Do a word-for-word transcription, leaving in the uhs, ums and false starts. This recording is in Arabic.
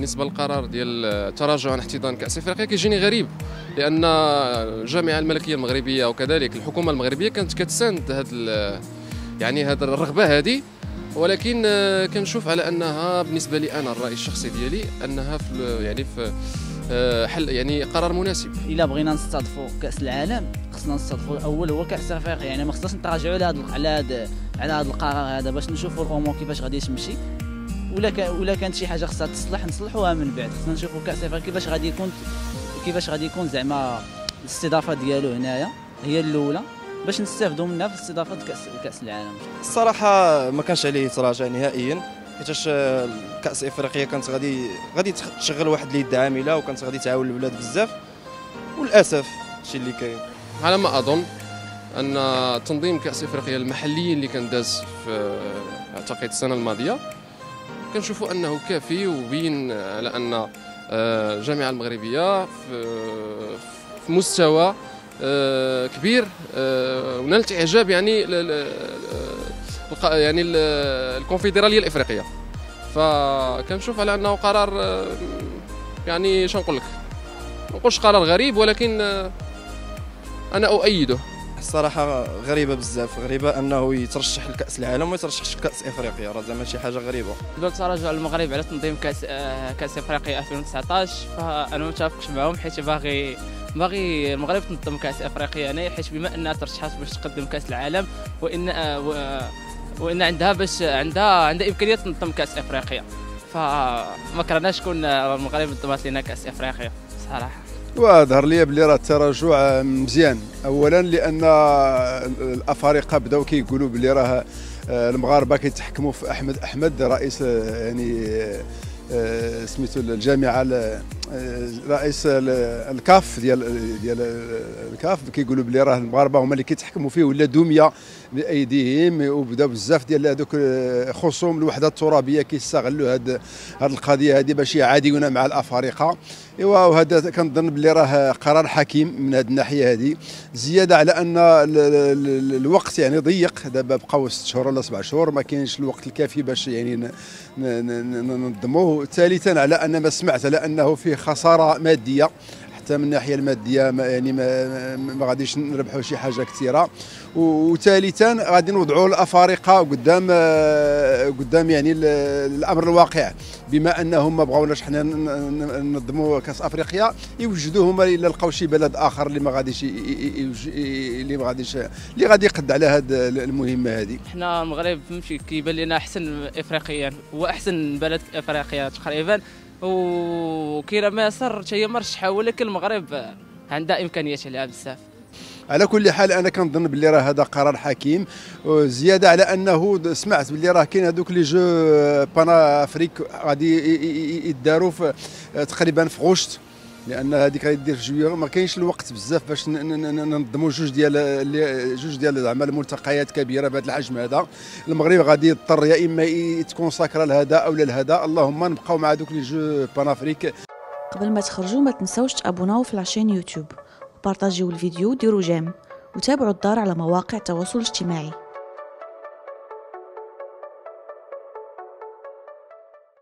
بالنسبه للقرار ديال التراجع عن احتضان كاس افريقيا كيجيني غريب، لان الجامعه الملكيه المغربيه وكذلك الحكومه المغربيه كانت كتساند هذا يعني هذا الرغبه هذه، ولكن كنشوف على انها بالنسبه لي انا الراي الشخصي ديالي انها في يعني في حل يعني قرار مناسب. الا بغينا نستضيفوا كاس العالم خصنا نستضيفوا الاول هو كاس افريقيا، يعني ما خصناش نتراجعوا على هذا على هذا على هذا القرار هذا باش نشوفوا الامور كيفاش غادي تمشي، ولا كان ولا كانت شي حاجه خصها تصلح نصلحوها من بعد. خصنا نشوفوا كاس افريقيا كيفاش غادي يكون كيفاش غادي يكون زعما الاستضافه ديالو هنايا هي الاولى باش نستافدوا منها في استضافه كاس كاس العالم. الصراحه ما كانش عليه تراجع نهائيا، حيتاش كاس افريقيا كانت غادي غادي تشغل واحد اليد عامله وكانت غادي تعاون البلاد بزاف، وللاسف الشيء اللي كاين. على ما اظن ان تنظيم كاس افريقيا المحلي اللي كان داز في اعتقد السنه الماضيه كنشوفوا انه كافي، وبين على ان الجامعه المغربيه في مستوى كبير ونالت اعجاب يعني يعني الكونفدراليه الافريقيه، فكنشوف على انه قرار يعني شنو نقول لك، ما نقولش قرار غريب ولكن انا اؤيده. الصراحه غريبه بزاف، غريبه انه يترشح لكاس العالم وما يترشحش لكاس افريقيا، راه زعما شي حاجه غريبه. بالنسبه لتراجع المغرب على تنظيم كاس كاس افريقيا ألفين وتسعطاش فانا ما متفقش معهم، حيت باغي باغي المغرب تنظم كاس افريقيا هنا، حيت بما انها ترشحات باش تقدم كاس العالم وان وان عندها باش عندها عندها امكانيه تنظم كاس افريقيا، فما كرهناش كون المغرب نظمت لنا كاس افريقيا صراحه. وظهر لي بلي راه التراجع مزيان، اولا لان الافارقه بداو كيقولوا بلي راه المغاربه كيتحكموا في احمد احمد رئيس يعني سميتو الجامعه رئيس الكاف ديال ديال الكاف، كيقولوا بلي راه المغاربه هما اللي كيتحكموا فيه ولا دميه بايديهم، وبداو بزاف ديال هذوك خصوم الوحده الترابيه كيستغلوا هاد هاد القضيه هذه باش يعاديونا مع الافارقه. ايوا وهذا كنظن بلي راه قرار حكيم من هذه الناحيه هذه، زياده على ان الوقت يعني ضيق، دابا بقاو ست شهور ولا سبع شهور، ما كاينش الوقت الكافي باش يعني ننظموه. ثالثا على ان ما سمعت على انه فيه خساره ماديه، حتى من الناحيه الماديه ما يعني ما, ما غاديش نربحوا شي حاجه كثيره. وثالثا غادي نوضعوا الافارقه قدام قدام يعني الامر الواقع، بما انهم ما بغاوناش حنا ننظموا كاس افريقيا، يوجدوا هما الا لقاو شي بلد اخر اللي ما غاديش اللي ما غاديش اللي غادي يقد على هذه المهمه هذه. حنا المغرب فهمتي كيبان لنا احسن افريقيا، هو احسن بلد في افريقيا تقريبا، وكاينه مصر حتى هي مرشحه، ولكن المغرب عندها امكانيات عليها بزاف. على كل حال انا كنظن باللي راه هذا قرار حكيم، زياده على انه سمعت باللي راه كاين هذوك لي جو بانا افريك غادي يداروا في تقريبا في غشت، لان هذيك غيدير في جويه، ما كاينش الوقت بزاف باش ننظموا جوج ديال جوج ديال زعما الملتقيات كبيره بهذا الحجم هذا. المغرب غادي يضطر يا اما يتكون ساكره لهذا او لهذا، اللهم نبقاو مع دوك لي جو بانافريك. قبل ما تخرجوا ما تنساوش تابوناو في لاشين يوتيوب وبارطاجيو الفيديو وديروا جيم، وتابعوا الدار على مواقع التواصل الاجتماعي.